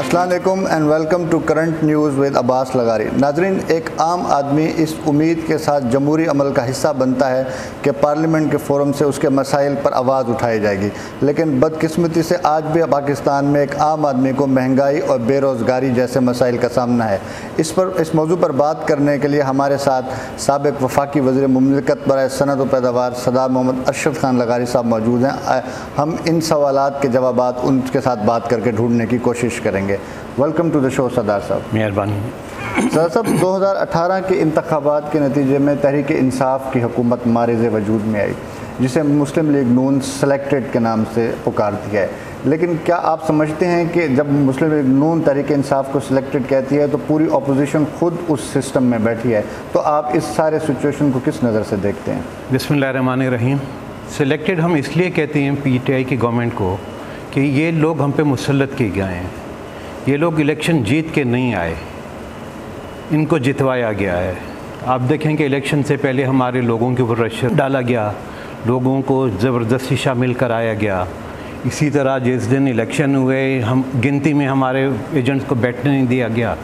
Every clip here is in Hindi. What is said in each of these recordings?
अस्सलाम वालेकुम and welcome to current news with Abbas Lagari. नाजरीन, एक आम आदमी इस उम्मीद के साथ जमहूरी अमल का हिस्सा बनता है कि पार्लियामेंट के फोरम से उसके मसाइल पर आवाज़ उठाई जाएगी, लेकिन बदकिस्मती से आज भी पाकिस्तान में एक आम आदमी को महंगाई और बेरोज़गारी जैसे मसाइल का सामना है। इस मौजू पर बात करने के लिए हमारे साथ साबिक़ वफाकी वज़ीर मुमलिकत बराए सनअत व पैदावार सरदार मोहम्मद अरशद खान लगारी साहब मौजूद हैं। हम इन सवालात के जवाबात उनके साथ बात करके ढूंढने की कोशिश करेंगे। वेलकम टू द शो सरदार साहब। मेहरबानी। सरदार साहब, 2018 के इंतखाबात के नतीजे में तहरीक इंसाफ की हुकूमत मारिज़ वजूद में आई, जिसे मुस्लिम लीग नून सेलेक्टेड के नाम से पुकारती है। लेकिन क्या आप समझते हैं कि जब मुस्लिम लीग नून तहरीक इंसाफ को सिलेक्टेड कहती है तो पूरी अपोजिशन खुद उस सिस्टम में बैठी है, तो आप इस सारे सिचुएशन को किस नज़र से देखते हैं? बिस्मिल्लाहिर्रहमानिर्रहीम। सिलेक्टेड हम इसलिए कहते हैं पीटीआई की गवर्नमेंट को कि ये लोग हम पे मुसल्लत किए गए हैं। ये लोग इलेक्शन जीत के नहीं आए, इनको जितवाया गया है। आप देखें कि इलेक्शन से पहले हमारे लोगों के ऊपर प्रेशर डाला गया, लोगों को ज़बरदस्ती शामिल कराया गया। इसी तरह जिस दिन इलेक्शन हुए हम गिनती में हमारे एजेंट्स को बैठने नहीं दिया गया।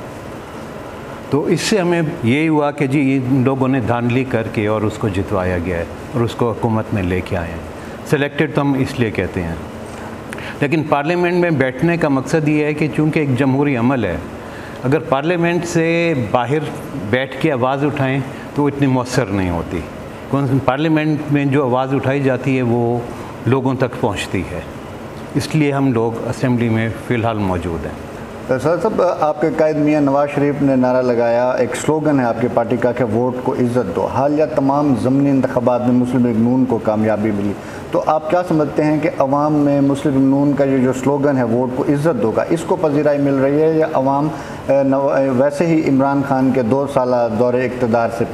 तो इससे हमें यही हुआ कि जी इन लोगों ने धांधली करके और उसको जितवाया गया है और उसको हुकूमत में लेके आए हैं। सिलेक्टेड तो हम इसलिए कहते हैं। लेकिन पार्लियामेंट में बैठने का मकसद ये है कि चूँकि एक जमहूरी अमल है, अगर पार्लियामेंट से बाहर बैठ के आवाज़ उठाएं तो इतनी मौसर नहीं होती। पार्लियामेंट में जो आवाज़ उठाई जाती है वो लोगों तक पहुंचती है, इसलिए हम लोग असेंबली में फ़िलहाल मौजूद हैं। सर साहब, आपके कायद मियाँ नवाज शरीफ ने नारा लगाया, एक स्लोगन है आपकी पार्टी का कि वोट को इज़्ज़त दो। हालिया तमाम ज़मीनी इंतखाबात में मुस्लिम लीग नून को कामयाबी मिली, तो आप क्या समझते हैं कि अवाम में मुस्लिम लीग नून का ये जो स्लोगन है वोट को इज़्ज़त दो का, इसको पजीराई मिल रही है या अवाम वैसे ही इमरान खान के 2 साला दौरे इक़्तिदार से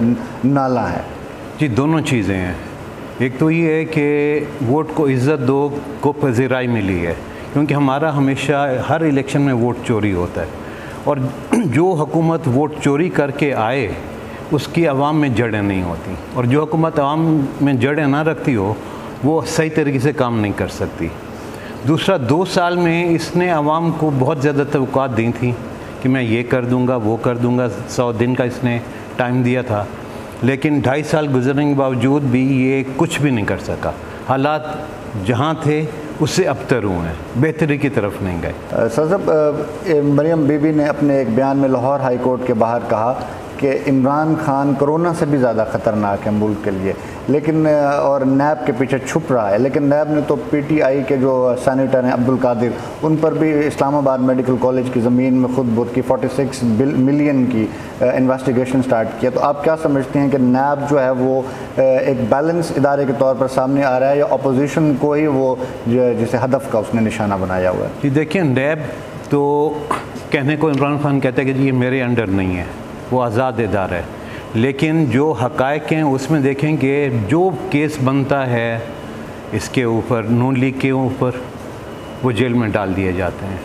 नाला है? जी, दोनों चीज़ें हैं। एक तो ये है कि वोट को इज़्ज़त दो को पजीराई मिली है, क्योंकि हमारा हमेशा हर इलेक्शन में वोट चोरी होता है, और जो हुकूमत वोट चोरी करके आए उसकी आवाम में जड़ें नहीं होती, और जो हुकूमत आवाम में जड़ें ना रखती हो वो सही तरीके से काम नहीं कर सकती। दूसरा, 2 साल में इसने आवाम को बहुत ज़्यादा तवक्कुआत दी थी कि मैं ये कर दूँगा वो कर दूँगा। 100 दिन का इसने टाइम दिया था, लेकिन 2.5 साल गुजरने के बावजूद भी ये कुछ भी नहीं कर सका। हालात जहाँ थे उससे अबतर हुए हैं, बेहतरी की तरफ नहीं गए। सर साहब, मरियम बीबी ने अपने एक बयान में लाहौर हाई कोर्ट के बाहर कहा कि इमरान खान कोरोना से भी ज़्यादा ख़तरनाक है मुल्क के लिए, लेकिन और नैब के पीछे छुप रहा है। लेकिन नैब ने तो पीटीआई के जो सैनेटर हैं अब्दुल कादिर, उन पर भी इस्लामाबाद मेडिकल कॉलेज की ज़मीन में खुद बुद की 46 मिलियन की इन्वेस्टिगेशन स्टार्ट किया। तो आप क्या समझते हैं कि नैब जो है वो एक बैलेंस इदारे के तौर पर सामने आ रहा है, या अपोजिशन को ही वो जिसे हदफ का उसने निशाना बनाया हुआ है? जी देखिए, नैब तो कहने को इमरान खान कहते हैं कि जी ये मेरे अंडर नहीं है, वो आज़ाद इदारा है, लेकिन जो हक़ाइक़ हैं उसमें देखें कि जो केस बनता है इसके ऊपर, नून लीग के ऊपर, वो जेल में डाल दिए जाते हैं।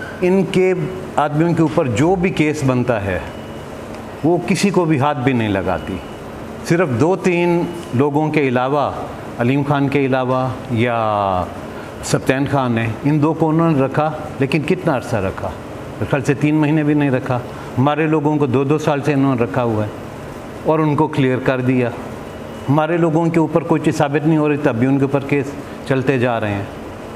इनके आदमियों के ऊपर जो भी केस बनता है वो किसी को भी हाथ भी नहीं लगाती। सिर्फ 2-3 लोगों के अलावा, अलीम खान के अलावा या सब्तैन खान है, इन 2 को उन्होंने रखा, लेकिन कितना अर्सा रखा? ख्याल से 3 महीने भी नहीं रखा। हमारे लोगों को 2-2 साल से इन्होंने रखा हुआ है और उनको क्लियर कर दिया। हमारे लोगों के ऊपर कोई चीज़ साबित नहीं हो रही, तब भी उनके ऊपर केस चलते जा रहे हैं।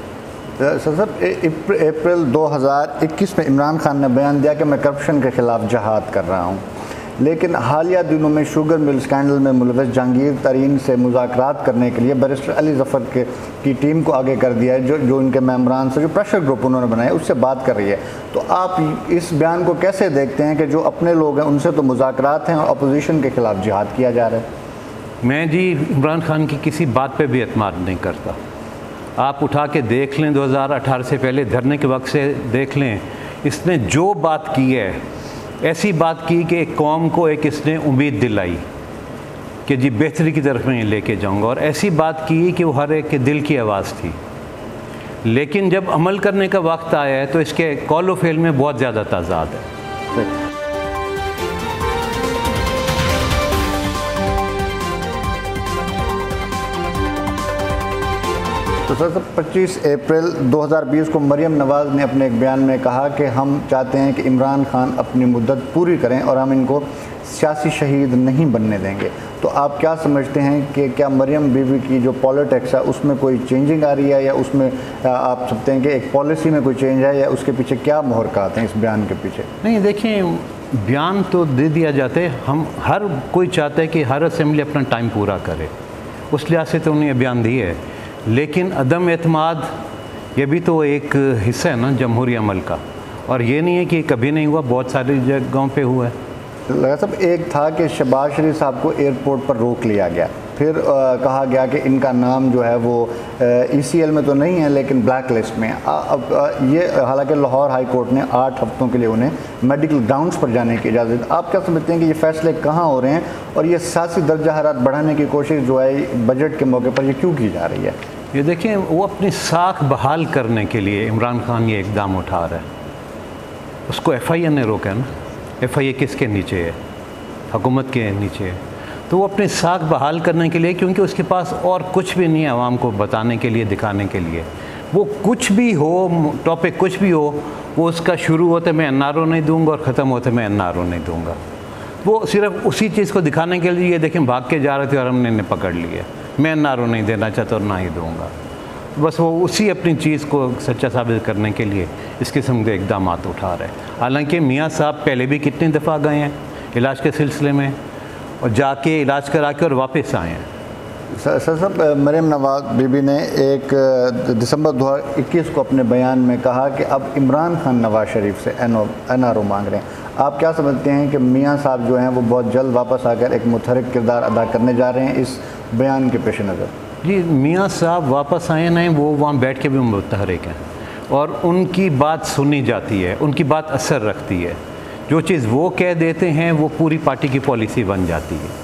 सर साहब, अप्रैल 2021 में इमरान खान ने बयान दिया कि मैं करप्शन के ख़िलाफ़ जहाद कर रहा हूँ, लेकिन हालिया दिनों में शुगर मिल स्कैंडल में मुलविस जहांगीर तरीन से मुज़ाकरात करने के लिए बैरिस्टर अली ज़फ़र की टीम को आगे कर दिया है, जो इनके मेम्बरान से जो प्रेशर ग्रुप उन्होंने बनाया उससे बात कर रही है। तो आप इस बयान को कैसे देखते हैं कि जो अपने लोग हैं उनसे तो मुज़ाकरात हैं और अपोजिशन के ख़िलाफ़ जिहाद किया जा रहा है? मैं जी इमरान खान की किसी बात पे भी एतमाद नहीं करता। आप उठा के देख लें, 2018 से पहले धरने के वक्त से देख लें, इसने जो बात की है, ऐसी बात की कि एक कौम को एक इसने उम्मीद दिलाई कि जी बेहतरी की तरफ मैं लेके जाऊंगा, और ऐसी बात की कि वो हर एक के दिल की आवाज़ थी। लेकिन जब अमल करने का वक्त आया है तो इसके कौल व फ़ेल में बहुत ज़्यादा तज़ाद है। तो सर 25 अप्रैल 2020 को मरियम नवाज़ ने अपने एक बयान में कहा कि हम चाहते हैं कि इमरान खान अपनी मुद्दत पूरी करें और हम इनको सियासी शहीद नहीं बनने देंगे। तो आप क्या समझते हैं कि क्या मरियम बीबी की जो पॉलिटिक्स है उसमें कोई चेंजिंग आ रही है, या उसमें आप समझते हैं कि एक पॉलिसी में कोई चेंज है, या उसके पीछे क्या मुहरकात हैं इस बयान के पीछे? नहीं, देखिए, बयान तो दे दिया जाते, हम हर कोई चाहता है कि हर असेंबली अपना टाइम पूरा करे, उस लिहाज से तो उन्हें बयान दिए है। लेकिन अदम एतमाद ये भी तो एक हिस्सा है ना जमहूरी अमल का, और ये नहीं है कि कभी नहीं हुआ, बहुत सारी जगहों पे हुआ है। लगा सब एक था कि शहबाज शरीफ साहब को एयरपोर्ट पर रोक लिया गया, फिर कहा गया कि इनका नाम जो है वो ECL में तो नहीं है लेकिन ब्लैक लिस्ट में है। अब ये हालांकि लाहौर हाई कोर्ट ने 8 हफ्तों के लिए उन्हें मेडिकल ग्राउंड्स पर जाने की इजाज़त। आप क्या समझते हैं कि ये फैसले कहाँ हो रहे हैं, और ये सियासी दर्जा हरारत बढ़ाने की कोशिश जो है बजट के मौके पर ये क्यों की जा रही है? ये देखिए, वो अपनी साख बहाल करने के लिए इमरान खान ये इकदाम उठा रहा है। उसको FIA ने रोका है ना। FIA किसके नीचे है? हुकूमत के नीचे है। तो वो अपनी साख बहाल करने के लिए, क्योंकि उसके पास और कुछ भी नहीं है आवाम को बताने के लिए, दिखाने के लिए। वो कुछ भी हो, टॉपिक कुछ भी हो, वो उसका शुरू होते मैं NRO नहीं दूंगा और ख़त्म होते मैं NRO नहीं दूंगा। वो सिर्फ उसी चीज़ को दिखाने के लिए, ये देखें भाग के जा रहे थे और हमने इन्हें पकड़ लिया, मैं NRO नहीं देना चाहता और ना ही दूंगा। बस वो उसी अपनी चीज़ को सच्चा साबित करने के लिए इस किस्म के इक़दाम उठा रहे हैं। हालांकि मियाँ साहब पहले भी कितनी दफ़ा गए हैं इलाज के सिलसिले में, और जाके इलाज करा के और वापस आए हैं। सर साहब, मरियम नवाज़ बीबी ने 1 दिसंबर 2021 को अपने बयान में कहा कि अब इमरान खान नवाज़ शरीफ से NRO मांग रहे हैं। आप क्या समझते हैं कि मियाँ साहब जो हैं वो बहुत जल्द वापस आकर एक मुतहरिक किरदार अदा करने जा रहे हैं इस बयान के पेश नज़र? जी, मियाँ साहब वापस आए नहीं, वो वहाँ बैठ के भी मुतहरिक हैं और उनकी बात सुनी जाती है, उनकी बात असर रखती है। जो चीज़ वो कह देते हैं वो पूरी पार्टी की पॉलिसी बन जाती है।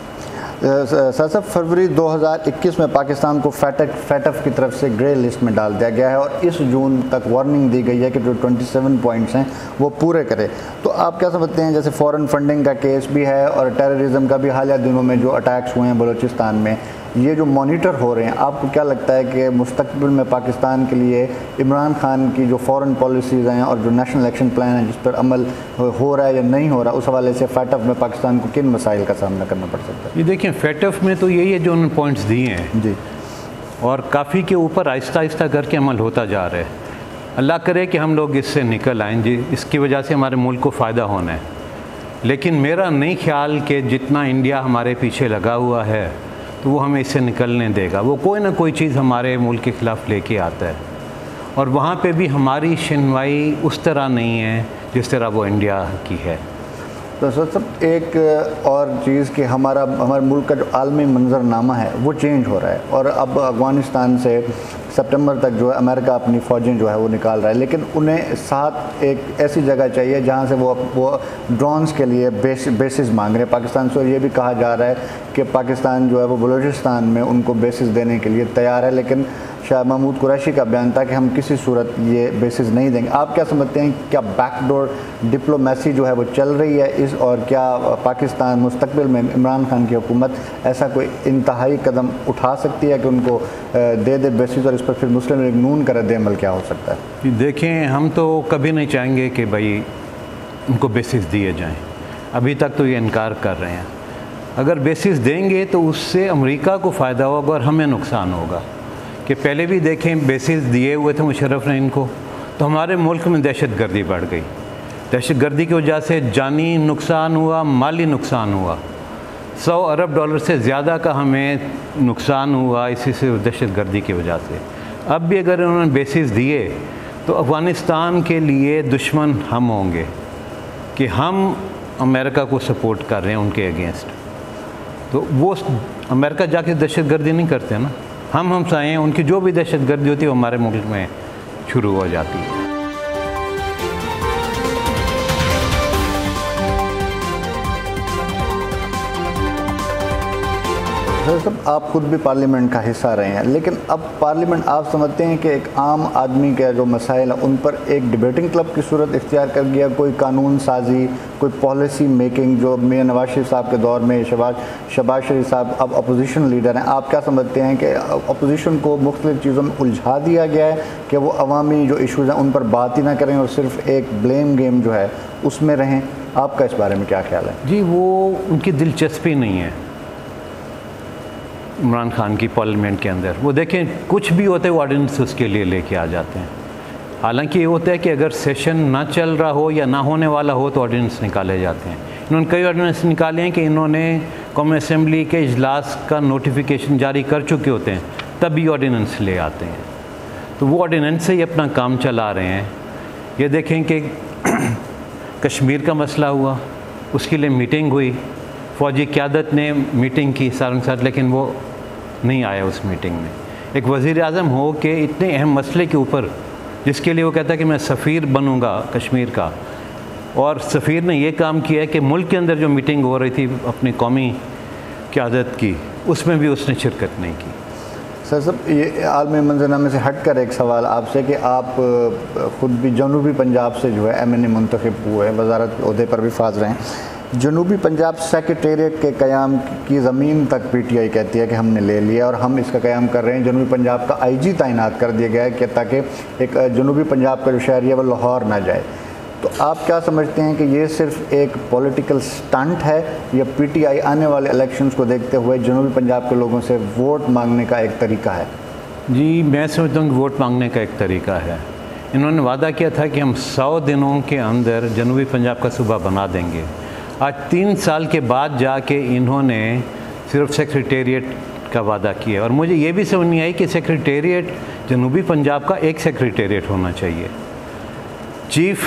सर फरवरी 2021 में पाकिस्तान को फैटफ की तरफ से ग्रे लिस्ट में डाल दिया गया है और इस जून तक वार्निंग दी गई है कि जो 27 पॉइंट्स हैं वो पूरे करे। तो आप क्या समझते हैं, जैसे फॉरेन फंडिंग का केस भी है और टेररिज्म का भी हालिया दिनों में जो अटैक्स हुए हैं बलूचिस्तान में, ये जो मॉनिटर हो रहे हैं, आपको क्या लगता है कि मुस्तकबिल में पाकिस्तान के लिए इमरान खान की जो फॉरेन पॉलिसीज़ हैं और जो नेशनल एक्शन प्लान है जिस पर अमल हो रहा है या नहीं हो रहा, उस हवाले से फैटफ में पाकिस्तान को किन मसाइल का सामना करना पड़ सकता है? ये देखिए, फैटफ में तो यही है जो उन्होंने पॉइंट्स दिए हैं जी, और काफ़ी के ऊपर आहिस्ता आहिस्ता करके अमल होता जा रहा है। अल्लाह करे कि हम लोग इससे निकल आएँ जी, इसकी वजह से हमारे मुल्क को फ़ायदा होना है। लेकिन मेरा नहीं ख्याल कि जितना इंडिया हमारे पीछे लगा हुआ है तो वो हमें इससे निकलने देगा। वो कोई ना कोई चीज़ हमारे मुल्क के ख़िलाफ़ लेके आता है और वहाँ पे भी हमारी सुनवाई उस तरह नहीं है जिस तरह वो इंडिया की है। तो सर सब एक और चीज़ कि हमारे मुल्क का जो आलमी मंजरनामा है वो चेंज हो रहा है और अब अफ़गानिस्तान से सितंबर तक जो है अमेरिका अपनी फ़ौजें जो है वो निकाल रहा है, लेकिन उन्हें साथ एक ऐसी जगह चाहिए जहाँ से वो ड्रोन्स के लिए बेसिस मांग रहे हैं पाकिस्तान से। और ये भी कहा जा रहा है कि पाकिस्तान जो है वो बलूचिस्तान में उनको बेसिस देने के लिए तैयार है, लेकिन शाह महमूद कुरैशी का बयान था कि हम किसी सूरत ये बेसिस नहीं देंगे। आप क्या समझते हैं, क्या बैकडोर डिप्लोमेसी जो है वो चल रही है इस, और क्या पाकिस्तान मुस्तकबिल में इमरान खान की हुकूमत ऐसा कोई इंतहाई कदम उठा सकती है कि उनको दे बेसिस और इस पर फिर मुस्लिम लीग नून का रद्द-ए-अमल क्या हो सकता है? देखें, हम तो कभी नहीं चाहेंगे कि भाई उनको बेसिस दिए जाएँ। अभी तक तो ये इनकार कर रहे हैं। अगर बेसिस देंगे तो उससे अमेरिका को फ़ायदा होगा और हमें नुकसान होगा। कि पहले भी देखें, बेसिस दिए हुए थे मुशर्रफ ने इनको, तो हमारे मुल्क में दहशत गर्दी बढ़ गई। दहशत गर्दी की वजह से जानी नुकसान हुआ, माली नुकसान हुआ। $100 अरब से ज़्यादा का हमें नुकसान हुआ इसी से, दहशत गर्दी की वजह से। अब भी अगर उन्होंने बेसिस दिए तो अफ़गानिस्तान के लिए दुश्मन हम होंगे कि हम अमेरिका को सपोर्ट कर रहे हैं उनके अगेंस्ट। तो वो अमेरिका जाके दहशत गर्दी नहीं करते ना, हम हमसाए हैं, उनकी जो भी दहशत गर्दी होती है वो हमारे मुल्क में शुरू हो जाती है। सर साहब, आप खुद भी पार्लियामेंट का हिस्सा रहे हैं, लेकिन अब पार्लियामेंट आप समझते हैं कि एक आम आदमी के जो मसाइल हैं उन पर एक डिबेटिंग क्लब की सूरत इख्तियार कर गया, कोई कानून साजी, कोई पॉलिसी मेकिंग, जो मियां नवाज शरीफ साहब के दौर में शहबाज शरीफ साहब अब अपोजिशन लीडर हैं, आप क्या समझते हैं कि अपोजिशन को मुख्तलिफ चीज़ों में उलझा दिया गया है कि वो अवामी जो इशूज़ हैं उन पर बात ही ना करें और सिर्फ एक ब्लेम गेम जो है उसमें रहें? आपका इस बारे में क्या ख्याल है? जी, वो उनकी दिलचस्पी नहीं है इमरान खान की पार्लियामेंट के अंदर। वो देखें, कुछ भी होता है वो ऑर्डिनेंस उसके लिए लेके आ जाते हैं। हालांकि ये होता है कि अगर सेशन ना चल रहा हो या ना होने वाला हो तो ऑर्डिनेंस निकाले जाते हैं। इन्होंने कई ऑर्डिनेंस निकाले हैं कि इन्होंने कौमी असम्बली के इजलास का नोटिफिकेशन जारी कर चुके होते हैं, तभी ऑर्डिनेंस ले आते हैं। तो वो ऑर्डिनेंस से ही अपना काम चला रहे हैं। ये देखें कि कश्मीर का मसला हुआ, उसके लिए मीटिंग हुई, फ़ौजी क़यादत ने मीटिंग की सारंग साथ, लेकिन वो नहीं आया उस मीटिंग में। एक वज़ीर आज़म हो के इतने अहम मसले के ऊपर, जिसके लिए वो कहता है कि मैं सफ़ीर बनूंगा कश्मीर का, और सफ़ीर ने ये काम किया है कि मुल्क के अंदर जो मीटिंग हो रही थी अपनी कौमी क़यादत की, उसमें भी उसने शिरकत नहीं की। सर साहब, ये आलमी मंजरनामे से हट कर एक सवाल आपसे कि आप ख़ुद भी जनूबी पंजाब से जो है MNA मुंतखब हुए, वजारत ओहदे पर भी फाज रहे हैं। जनूबी पंजाब सेक्रेटेरिएट के क़याम की ज़मीन तक PTI कहती है कि हमने ले लिया और हम इसका क़याम कर रहे हैं। जनूबी पंजाब का IG तैनात कर दिया गया है कि ताकि एक जनूबी पंजाब का जो शहरी है वो लाहौर ना जाए। तो आप क्या समझते हैं कि ये सिर्फ एक पॉलिटिकल स्टंट है या PTI आने वाले इलेक्शंस को देखते हुए जनूबी पंजाब के लोगों से वोट मांगने का एक तरीका है? जी, मैं समझता हूँ कि वोट मांगने का एक तरीका है। इन्होंने वादा किया था कि हम 100 दिनों के अंदर जनूबी पंजाब का सूबा बना देंगे। आज 3 साल के बाद जाके इन्होंने सिर्फ सेक्रेटेरिएट का वादा किया, और मुझे ये भी समझ नहीं आई कि सेक्रेटेरिएट जनूबी पंजाब का एक सेक्रेटेरिएट होना चाहिए। चीफ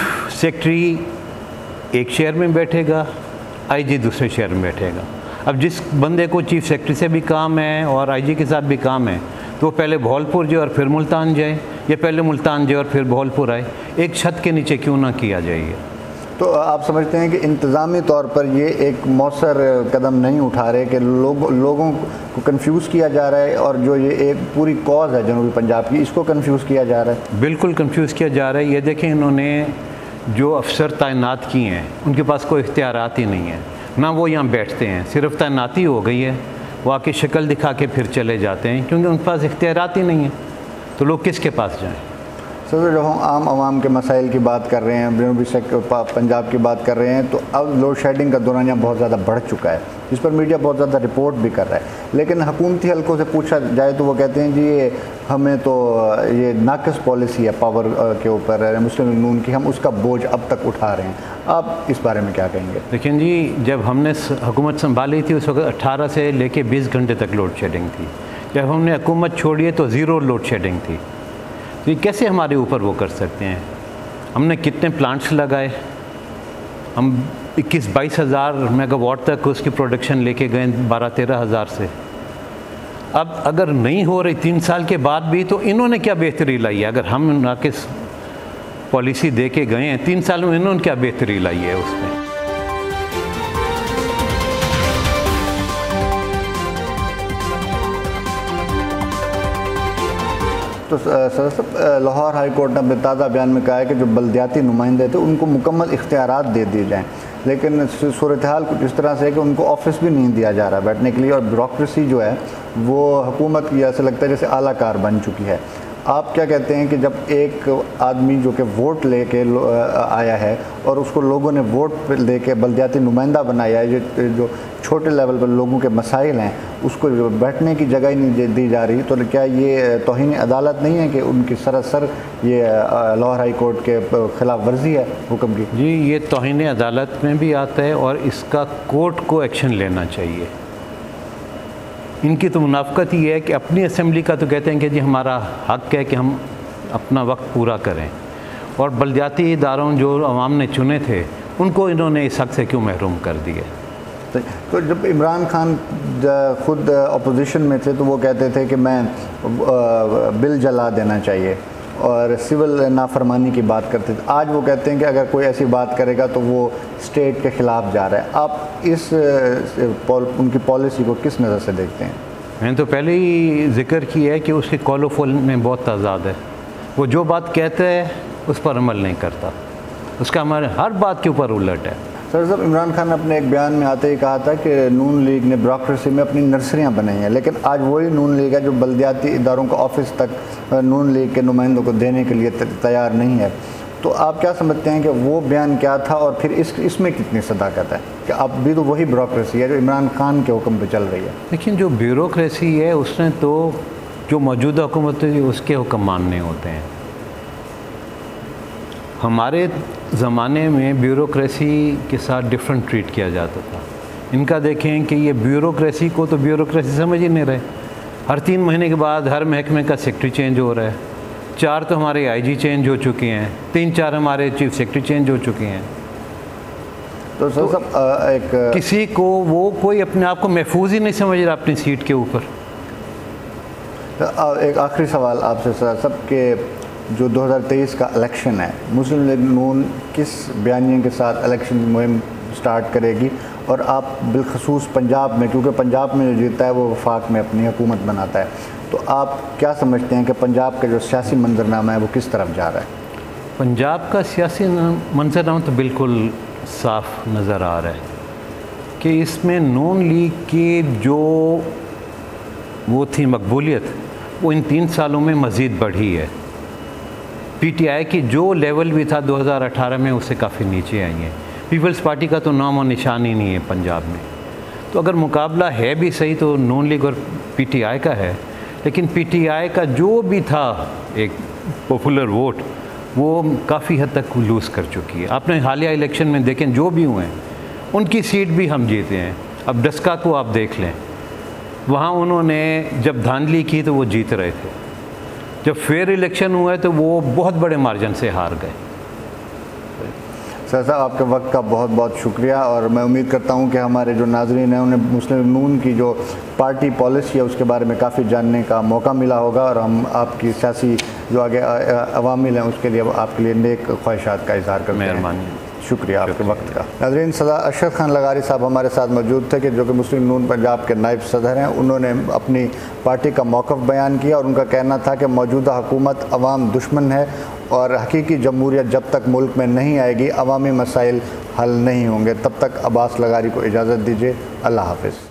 सेक्रेटरी एक शहर में बैठेगा, IG दूसरे शहर में बैठेगा। अब जिस बंदे को चीफ सेक्रेटरी से भी काम है और IG के साथ भी काम है, तो वो पहले भावलपुर जाए और फिर मुल्तान जाए, या पहले मुल्तान जाए और फिर भावलपुर आए। एक छत के नीचे क्यों ना किया जाए? तो आप समझते हैं कि इंतज़ामी तौर पर ये एक मौसर कदम नहीं उठा रहे कि लोगों को कंफ्यूज किया जा रहा है, और जो ये एक पूरी कॉज है जनूबी पंजाब की, इसको कंफ्यूज किया जा रहा है? बिल्कुल कंफ्यूज किया जा रहा है। ये देखें, इन्होंने जो अफसर तैनात किए हैं उनके पास कोई इख्तियारात ही नहीं है, ना वो यहाँ बैठते हैं, सिर्फ तैनाती हो गई है, वो आके शक्ल दिखा के फिर चले जाते हैं, क्योंकि उनके पास इख्तियारात ही नहीं है। तो लोग किसके पास जाएँ? सर, जब हम आम आवाम के मसाइल की बात कर रहे हैं, जनूबी पंजाब की बात कर रहे हैं, तो अब लोड शेडिंग का दौरानिया बहुत ज़्यादा बढ़ चुका है, जिस पर मीडिया बहुत ज़्यादा रिपोर्ट भी कर रहा है। लेकिन हुकूमती हलकों से पूछा जाए तो वो कहते हैं जी ये हमें तो ये नाक़िस पॉलिसी है पावर के ऊपर मुस्लिम लीग नून की, हम उसका बोझ अब तक उठा रहे हैं। आप इस बारे में क्या कहेंगे? लेकिन जी, जब हमने हुकूमत संभाली थी उस वक्त 18 से लेके 20 घंटे तक लोड शेडिंग थी। जब हमने हुकूमत छोड़ी है तो 0 लोड शेडिंग थी। तो ये कैसे हमारे ऊपर वो कर सकते हैं? हमने कितने प्लांट्स लगाए, हम 21-22 हज़ार मेगावाट तक उसकी प्रोडक्शन लेके गए 12-13 हज़ार से। अब अगर नहीं हो रही 3 साल के बाद भी, तो इन्होंने क्या बेहतरी लाई है? अगर हम नाक़िस पॉलिसी दे के गए हैं 3 साल में, इन्होंने क्या बेहतरी लाई है उसमें? तो सर, लाहौर हाई कोर्ट ने अपने ताज़ा बयान में कहा है कि जो बल्दियाती नुमाइंदे थे उनको मुकम्मल इख्तियारात दे दिए जाएँ, लेकिन सूरत हाल कुछ इस तरह से है कि उनको ऑफिस भी नहीं दिया जा रहा बैठने के लिए, और ब्यूरोक्रेसी जो है वो हुकूमत की ऐसा लगता है जैसे आला कार बन चुकी है। आप क्या कहते हैं कि जब एक आदमी जो कि वोट लेके आया है और उसको लोगों ने वोट लेके बल्दियाती नुमाइंदा बनाया है, जो छोटे लेवल पर लोगों के मसाइल हैं उसको बैठने की जगह ही नहीं दी जा रही, तो क्या ये तौहीन अदालत नहीं है कि उनकी सरासर ये लाहौर हाई कोर्ट के ख़िलाफ़ वर्जी है हुक्म की? जी, ये तौहीन अदालत में भी आता है और इसका कोर्ट को एक्शन लेना चाहिए। इनकी तो मुनाफ़क़त ही है कि अपनी असम्बली का तो कहते हैं कि जी हमारा हक़ है कि हम अपना वक्त पूरा करें, और बल्दियाती इदारों जो अवाम ने चुने थे उनको इन्होंने इस हक़ से क्यों महरूम कर दिया? तो जब इमरान खान ख़ुद अपोजिशन में थे तो वो कहते थे कि मैं बिल जला देना चाहिए और सिविल नाफरमानी की बात करते थे। आज वो कहते हैं कि अगर कोई ऐसी बात करेगा तो वो स्टेट के ख़िलाफ़ जा रहा है। आप इस उनकी पॉलिसी को किस नज़र से देखते हैं? मैंने तो पहले ही जिक्र किया है कि उसकी कॉलोफोल में बहुत तादाद है। वो जो बात कहता है उस पर अमल नहीं करता, उसका हमारे हर बात के ऊपर उलट है। सर साहब, इमरान खान ने अपने एक बयान में आते ही कहा था कि नून लीग ने ब्यूरोक्रेसी में अपनी नर्सरियां बनाई हैं, लेकिन आज वही नून लीग है जो बल्दियाती इदारों को ऑफिस तक नून लीग के नुमाइंदों को देने के लिए तैयार नहीं है। तो आप क्या समझते हैं कि वो बयान क्या था और फिर इसमें कितनी सदाकत है कि अब भी तो वही ब्यूरोक्रेसी है जो इमरान खान के हुक्म पे चल रही है? लेकिन जो ब्यूरोक्रेसी है उसने तो जो मौजूदा हुकूमत है उसके हुक्म मानने होते हैं। हमारे ज़माने में ब्यूरोक्रेसी के साथ डिफरेंट ट्रीट किया जाता था। इनका देखें कि ये ब्यूरोक्रेसी को तो ब्यूरोक्रेसी समझ ही नहीं रहे। हर 3 महीने के बाद हर महकमे का सेक्रेटरी चेंज हो रहा है। 4 तो हमारे आईजी चेंज हो चुके हैं, 3-4 हमारे चीफ सेक्रेटरी चेंज हो चुके हैं। तो सर सब एक किसी को वो कोई अपने आप को महफूज ही नहीं समझ रहा अपनी सीट के ऊपर। एक आखिरी सवाल आपसे सर सब के जो 2023 का इलेक्शन है, मुस्लिम लीग नून किस बयानिए के साथ इलेक्शन मुहिम स्टार्ट करेगी? और आप बिलखसूस पंजाब में, क्योंकि पंजाब में जो जीतता है वो वफाक में अपनी हुकूमत बनाता है, तो आप क्या समझते हैं कि पंजाब का जो सियासी मंजरनामा है वो किस तरफ जा रहा है? पंजाब का सियासी मंजरनामा तो बिल्कुल साफ नज़र आ रहा है कि इसमें नून लीग की जो वो थी मकबूलियत वो इन 3 सालों में मज़ीद बढ़ी है। पीटीआई की जो लेवल भी था 2018 में उससे काफ़ी नीचे आई है। पीपल्स पार्टी का तो नाम और निशान ही नहीं है पंजाब में। तो अगर मुकाबला है भी सही तो नून लीग और पीटीआई का है, लेकिन पीटीआई का जो भी था एक पॉपुलर वोट वो काफ़ी हद तक लूज़ कर चुकी है। आपने हालिया इलेक्शन में देखें जो भी हुए हैं उनकी सीट भी हम जीते हैं। अब डस्का को आप देख लें, वहाँ उन्होंने जब धांधली की तो वो जीत रहे थे, जब फेयर इलेक्शन हुए तो वो बहुत बड़े मार्जिन से हार गए। सर साहब, आपके वक्त का बहुत बहुत शुक्रिया, और मैं उम्मीद करता हूं कि हमारे जो नाजरीन हैं उन्हें मुस्लिम नून की जो पार्टी पॉलिसी है उसके बारे में काफ़ी जानने का मौका मिला होगा, और हम आपकी सियासी जो आगे अवामिल हैं उसके लिए आपके लिए नेक ख्वाहिशात का इजहार करते हैं। मेहरबानी, शुक्रिया आपके वक्त का। नाज़रीन, सदा अशरफ खान लगारी साहब हमारे साथ मौजूद थे कि जो कि मुस्लिम नून पंजाब के नायब सदर हैं। उन्होंने अपनी पार्टी का मौक़िफ़ बयान किया और उनका कहना था कि मौजूदा हुकूमत अवाम दुश्मन है और हकीकी जमहूरियत जब तक मुल्क में नहीं आएगी अवामी मसाइल हल नहीं होंगे। तब तक अब्बास लगारी को इजाज़त दीजिए। अल्लाह हाफ़िज़।